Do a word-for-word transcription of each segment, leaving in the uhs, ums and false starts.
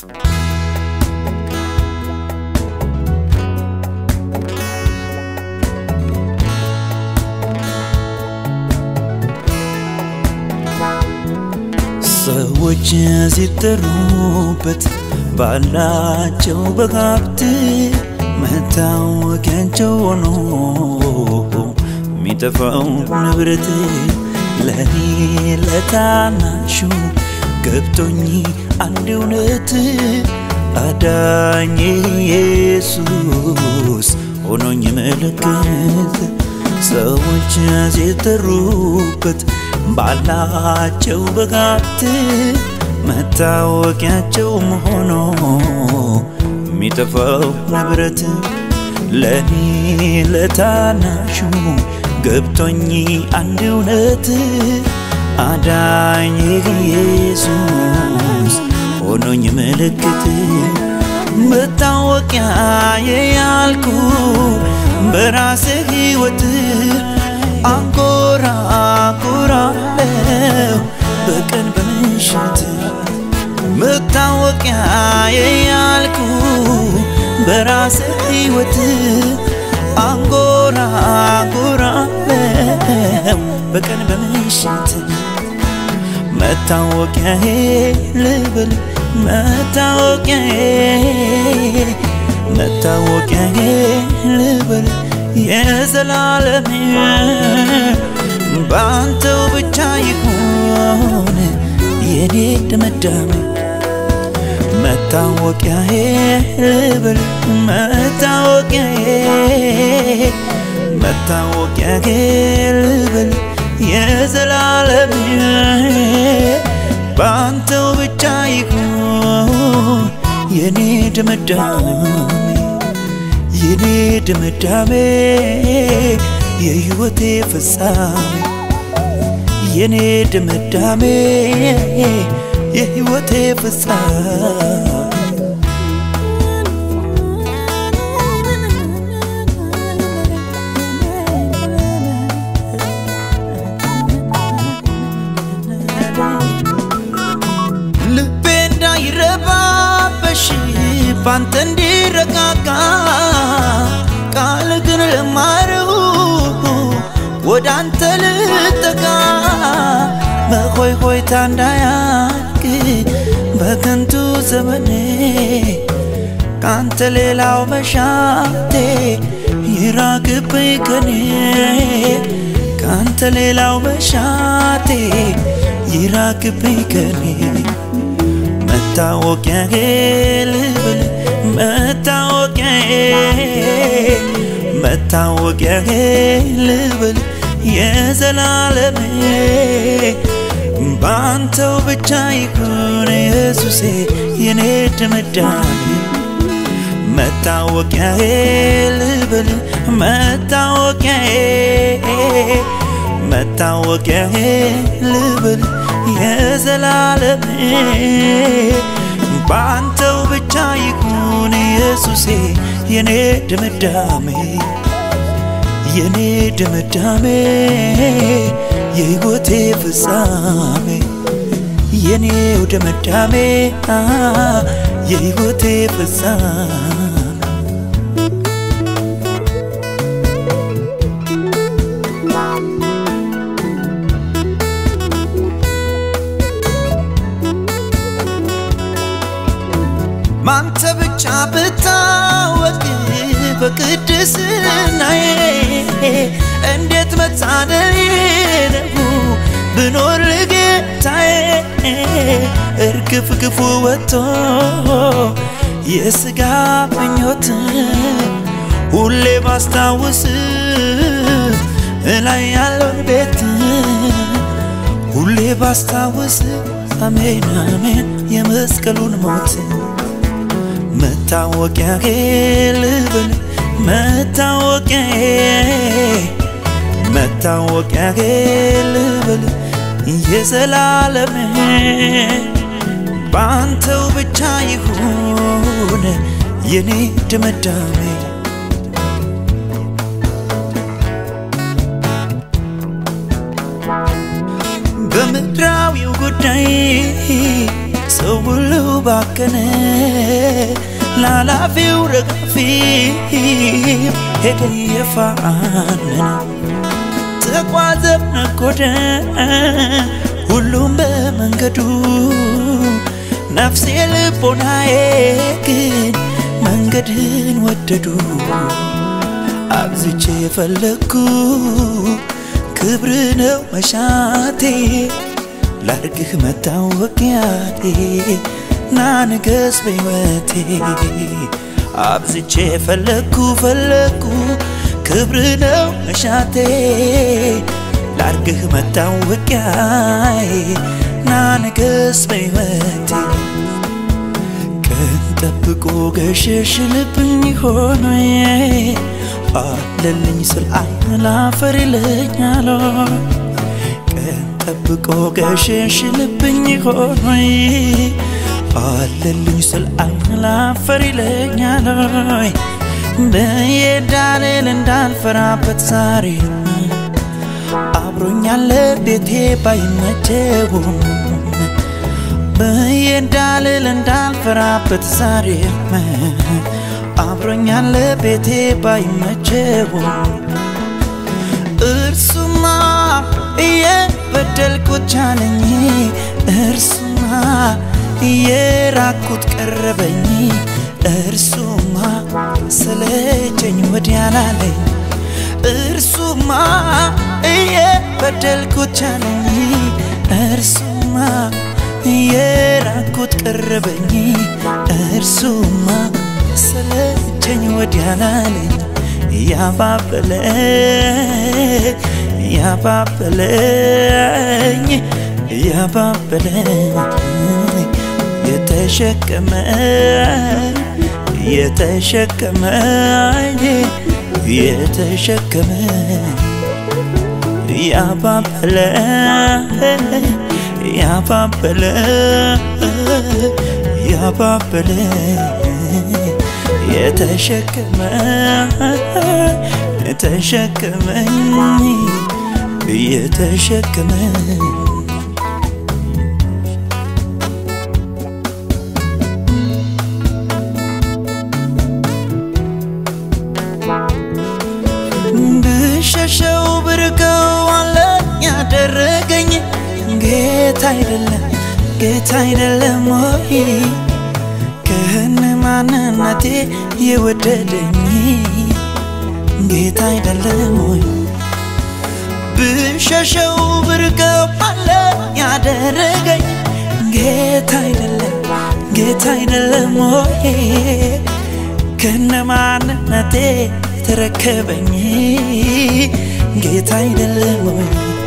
ሰዎች ሲጠሩበት ባላቸው በጋብት መታወቂያቸው ሆኖ ሚጠፋው ንብረት ለኔ ለታናሹ ገብቶኝ አንድ እውነት አዳኝ ኢየሱስ ሆኖኝ ምልክት ሰዎች ሲጠሩበት ባላቸው በጋብት መታወቂያቸው ሆኖ ሚጠፋው ንብረት ለኔ ለታናሹ ገብቶኝ አንድ እውነት አዳኝ ኢየሱስ ሆኖኝ ምልክት መታወቂያዬ ያልኩ በራሴ ሕይወት አንጎራጉራለሁ በቀን በምሽት መታወቂያዬ ያልኩ በራሴ ሕይወት አንጎራጉራለሁ በቀን በምሽት መታወቂያዬ ልብል መታወቂያዬ መታወቂያዬ ልብል የዘላለም ባንተው ብቻ ይሁን የኔ ድምዳሜ መታወቂያዬ ልብል መታወቂያዬ መታወቂያዬ ልብል የዘላለም ባንተው ብቻ ይሁን የኔ ድምዳሜ የኔ ድምዳሜ የሕይወቴ ፍጻሜ የኔ ድምዳሜ የሕይወቴ ፍጻሜ ልቤ እንዳይረባበሽ ባንተ እንዲረጋጋ ቃል ግን ለማረው ወደ አንተ ልጠጋ በሆይ ሆይታ እንዳያልቅ በከንቱ ዘመኔ ካንተ ሌላው መሻቴ ይራቅብኝ ከኔ ካንተ ሌላው መሻቴ ይራቅብኝ ከኔ መታወቂያዬ ልብል መታወቂያዬ መታወቂያዬ ልብል የዘላለም ባንተው ብቻ ይሁን ኢየሱሴ የኔ ድምዳሜ መታወቂያዬ ልብል መታወቂያዬ መታወቂያዬ ልብል የዘላለም ባንተው ብቻ ይሁን ኢየሱሴ የኔ ድምዳሜ የኔ ድምዳሜ የሕይወቴ ፍጻሜ የኔው ድምዳሜ የሕይወቴ ፍጻሜ ማንተ ብቻ ብታወቅ በቅድስናዬ እንዴት መታደል ነው ብኖር ለጌታዬ እርግፍ ግፉ ወጥቶ የሥጋ ምኞት ሁሌ ባስታውስ እላይ ያለውን ቤት ሁሌ ባስታውስ አሜን አሜን የመስቀሉን ሞት መታወቂያዬ ልብል መታወቂያዬ መታወቂያዬ ልብል የዘላለም ባንተው ብቻ ይሁን የኔ ድምዳሜ በምድራዊው ጉዳይ سولو باكنه لا في ورقفي هدي يفعلنا تقوازبنا كده ሁሉም በመንገዱ ነፍሴ ልቦናዬ ግን መንገድን ወደዱ አብዝቼ ፈለኩ ክብር ነው መሻቴ ላርግህ መታወቂያቴ ና ንገስ በሕይወቴ አብዝቼ ፈለኩ ፈለኩ ክብር ነው መሻቴ ላርግህ መታወቂያዬ ና ንገስ በሕይወቴ ቀን ጠብቆ ገሸሽ ልብኝ ሆኖ አለልኝ ስል አይን ላፈር ይለኛል ቀን ጠብቆ ገሸሽ ልብኝ ሆኖ አለልኝ ስል አይን ላፈር ይለኛል በየዳሌል እንዳልፈራበት ዛሬ አብሮኛል ቤቴ ባይመቸው በየዳሌል እንዳልፈራበት ዛሬ አብሮኛል ቤቴ ባይመቸው እርሱማ የበደልኩት ቻለኝ እርሱማ የራኩት ቀረበኝ እርሱማ ስለቸኝ ወዲያላለኝ እርሱማ የበደልኩት ቻለኝ እርሱማ የራኩት ቀረበኝ እርሱማ ስለቸኝ ወዲያላለኝ ያባበለኝ ያባበለኝ ያባበለኝ የተሸከመኝ የተሸከመኝ የተሸከመኝ ያባበለኝ ያባበለኝ ያባበለኝ የተሸከመኝ የተሸከመኝ የተሸከመኝ ብሸሸው ብርቀው አለ ያደረገኝ ጌታ አይደለም ጌታ አይደለም ወይ ከነ ማንነቴ የወደደኝ ጌታ አይደለም ወይ ብሸሸው ብርቀው አለ ያደረገኝ ጌታ አይደለም ጌታ አይደለም ወይ ከነ ማንነቴ ተረከበኝ ጌታ አይደለም ወይ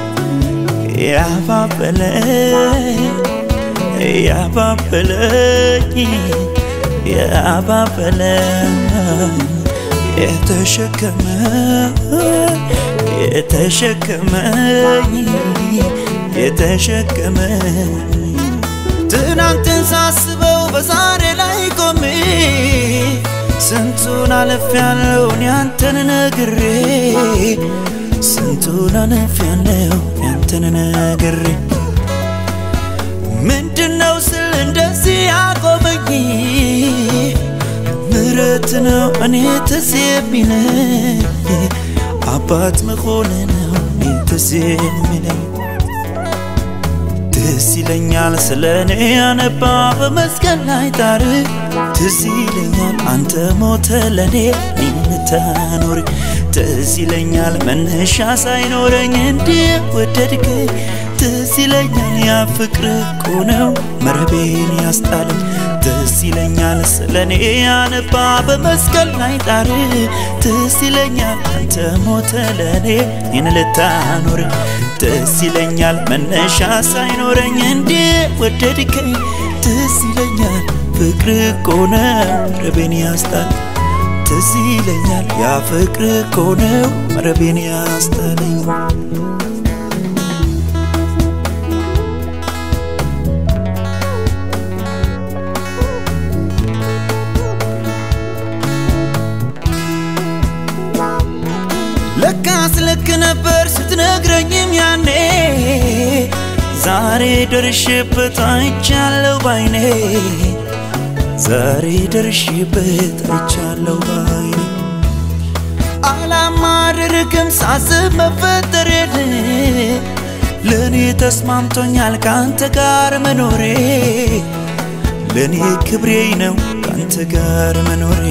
ያባበለኝ ያባበለኝ ያባበለኝ የተሸከመኝ የተሸከመኝ የተሸከመኝ ትናንትን ሳስበው በዛሬ ላይ ቆሜ ስንቱን አልፌያለሁ ያንተን ነግሬ ስንቱን አልፌያለሁ ያንተን ነግሬ ምንድነው ስል እንደዚህ ያቆመኝ ምሕረት ነው እኔ ትዝ የሚለኝ አባት መሆን ነው እኔ ትዝ የሚለኝ ትዝ ይለኛል ስለኔ ያነባ በመስቀል ላይ ጣር ትዝ ይለኛል አንተ ሞተ ለኔ ልታኖር ትዝ ይለኛል መነሻ ሳይኖረኝ እንደወደድከኝ ትዝ ይለኛል ያ ፍቅር እኮ ነው መረቤን ያስጣለኝ ትዝ ይለኛል ስለኔ ያነባ በመስቀል ላይ ጣር ትዝ ይለኛል አንተ ሞተ ለኔ ልታኖር ትዝ ይለኛል መነሻ ሳይኖረኝ እንደወደድከኝ ትዝ ይለኛል ፍቅር እኮ ነው መረቤን ያስጣለኝ ትዝ ይለኛል ያ ፍቅር እኮ ነው መረቤን ያስጣለኝ ለካስ ልክ ነበር ስትነግረኝም ያኔ ዛሬ ደርሼበት አይቻለሁ ባይኔ ዛሬ ደርሼበት አይቻለሁ ባይኔ አላማድርግም ሳስብ መፈጠሬን ለኔ ተስማምቶኛል ካንተ ጋር መኖሬ ለኔ ክብሬ ነው ካንተ ጋር መኖሬ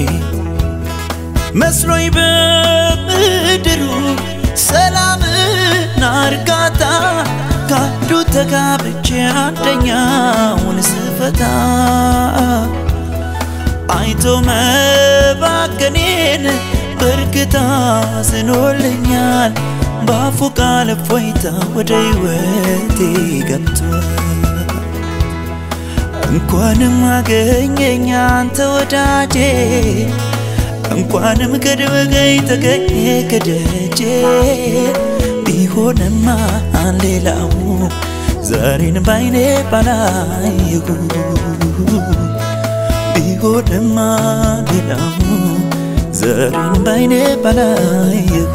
መስሎኝ በምድሩ ሰላምና እርጋታ ካንዱ ተጋብቼ አንደኛውን ስፈታ አይቶ መባከኔን በርግታ ዝኖልኛል ባፉ ቃል እፎይታ ወደ ሕይወቴ ገብቷል እንኳንም አገኘኝ አንተ ወዳጄ እንኳንም ከደወገኝ ተገኘ ከደጄ ቢሆንማ ሌላው ዛሬን ባይኔ ባላየሁ ቢሆንማ ሌላው ዛሬን ባይኔ ባላየሁ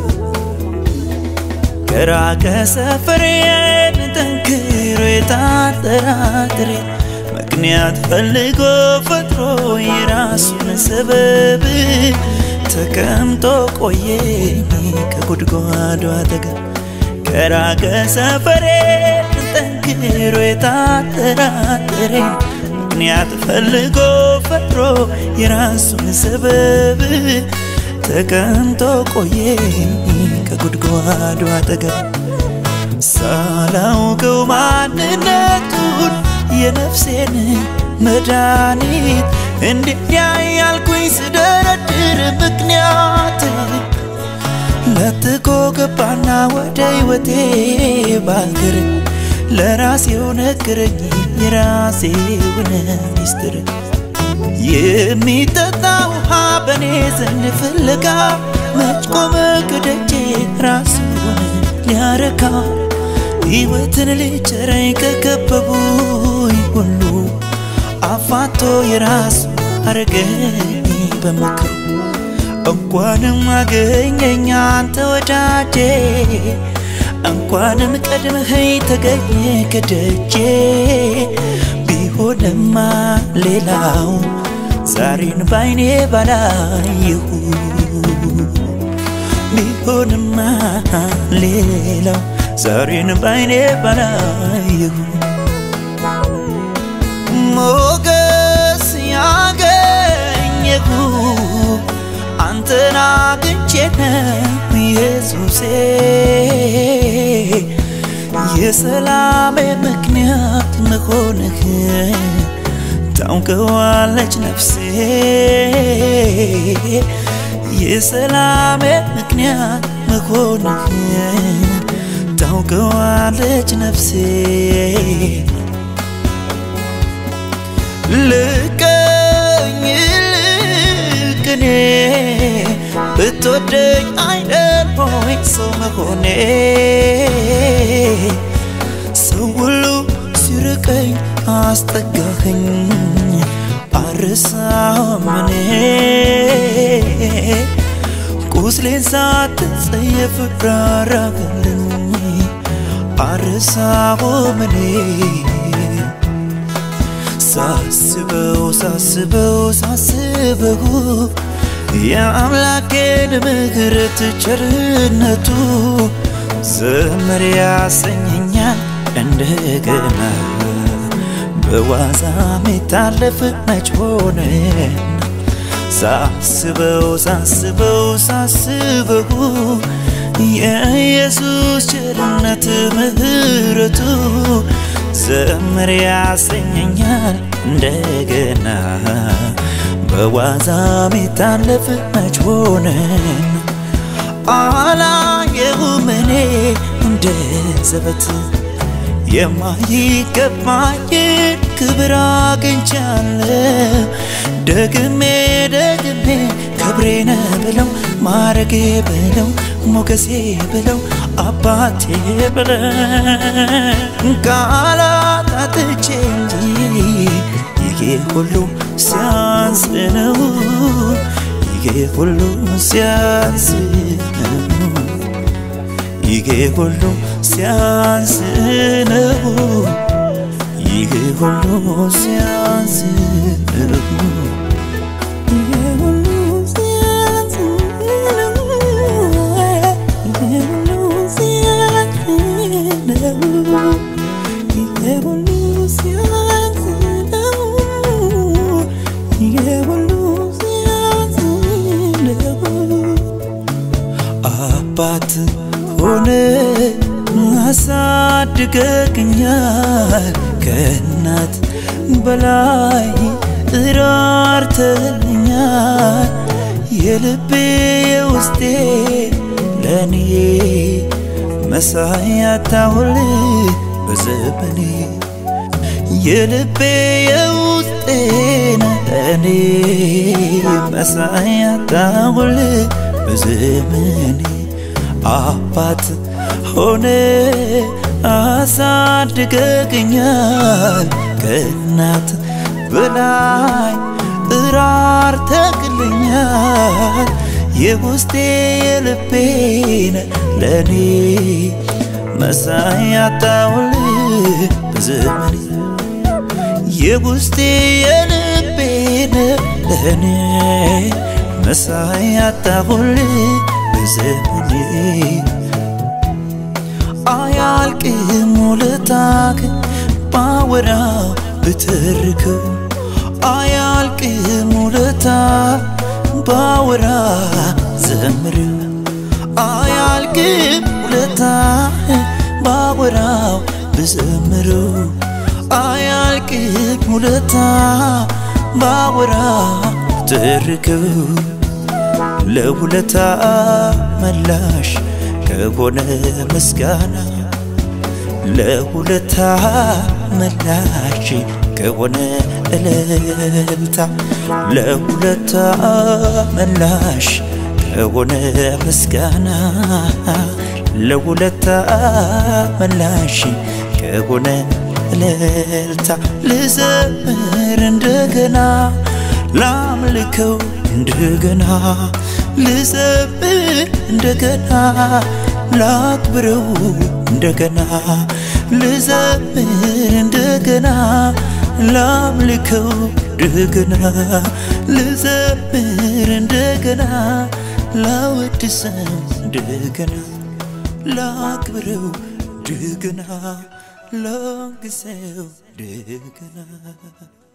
ከራቀ ሰፈሬን ጠንክሮ የታጠራጥሬ ምክንያት ፈልጎ ፈጥሮ የራሱን ሰበብ ተቀምጦ ቆየኝ ከጉድጓዱ አጠገብ ከራቀ ሰፈሬን ጠንክሮ የታጠራጥሬ ምክንያት ፈልጎ ፈጥሮ የራሱን ሰበብ ተቀምጦ ቆየኝ ከጉድጓዱ አጠገብ ሳላውቀው ማንነቱን የነፍሴን መድኃኒት እንዲያ ያልኩኝ ስደረድር ምክንያት ለጥቆ ገባና ወደ ሕይወቴ ባልክር ለራሴው ነገረኝ የራሴውን ሚስጥር የሚጠጣ ውሃ በኔ ዘንድ ፍለጋ መች ቆመ ከደጄ ራሱን ሊያረካ ሕይወትን ሊቸረኝ ከከበቡኝ ሁሉ አፋቶ የራሱ አረገኝ በምክሩ እንኳንም አገኘኝ አንተ ወዳጄ እንኳንም ቀድመኸኝ ተገኘ ከደጄ ቢሆንማ ሌላው ዛሬን ባይኔ ባላየሁ ቢሆንማ ሌላው ዛሬን ባይኔ ባላየሁ ሞገስ ያገኘሁ አንተን አግኝቼ ነው ኢየሱሴ የሰላሜ ምክንያት መሆንህ ታውቀዋለች ነፍሴ የሰላሜ ምክንያት መሆንህ ታውቀዋለች ነፍሴ ልቀኝ ልቅኔ ብትወደኝ አይደል ሆይ ሰው መሆኔ ሰው ሁሉ ሲርቀኝ አስጠጋኸኝ አረሳሁም እኔ ቁስሌን ሳትጸየፍ ራራህልኝ አረሳሁም እኔ ሳስበው ሳስበው ሳስበው የአምላኬን ምሕረት ቸርነቱ ዘመር ያሰኘኛል እንደገና በዋዛ ሚታለፍ መች ሆነ ሳስበው ሳስበው ሳስበው የኢየሱስ ቸርነት ምሕረቱ ዘመር ያሰኘኛል እንደገና በዋዛ ሚታለፍ መች ሆነ አላየሁም እኔ እንደ ዘበት የማይገባኝን ክብር አግኝቻለሁ ደግሜ ደግሜ ክብሬ ነህ ብለው ማረጌ ብለው ሞገሴ ብለው አባቴ ብለው ቃላት አጥቼ እንጂ ይሄ ሁሉ ሲያንስ ነው ይሄ ሁሉ ሲያንስ ነው ይሄ ሁሉ ሲያንስ ነው ይሄ ሁሉ ሲያንስ ነው ይሄ ሁሉ ሲያንስ ነው ይሄ ሁሉ ሲያንስ ነው ይሄ ሁሉ ሲያንስ ነው ይሄ ሁሉ ሲያንስ ነው አባት ሆነ አሳድገኛል ከእናት በላይ እራርተኛል የልቤ ውስጤ ለኔ መሳይ አጣሁል በዘመኔ የልቤ ውስጤ ለኔ መሳይ አጣሁል በዘመኔ አባት ሆነ አሳድገኛል ከእናት በላይ እራርተኛል የውስጤ የልቤን ለኔ መሳይ አጣሁል በዘመኔ የውስጤ የልቤን ለኔ መሳይ አጣሁል በዘመኔ አያልቅም ውለታክ ባወራው ብትርከው አያልቅም ውለታ ባወራ ዘምረው አያልቅም ውለታ ባወራው ብዘምረው አያልቅም ውለታ ባወራ ብትርከው ለውለታ መላሽ ከሆነ ምስጋና ለውለታ መላሽ ከሆነ እልልታ ለውለታ መላሽ ከሆነ ምስጋና ለውለታ መላሽ ከሆነ እልልታ ልዘምር እንደገና ላምልከው እንደገና ልዘምር እንደገና ላክብረው እንደገና ልዘምር እንደገና ላምልከው እንደገና ልዘምር እንደገና ላወድሰው እንደገና ላክብረው እንደገና ላንግሰው እንደገና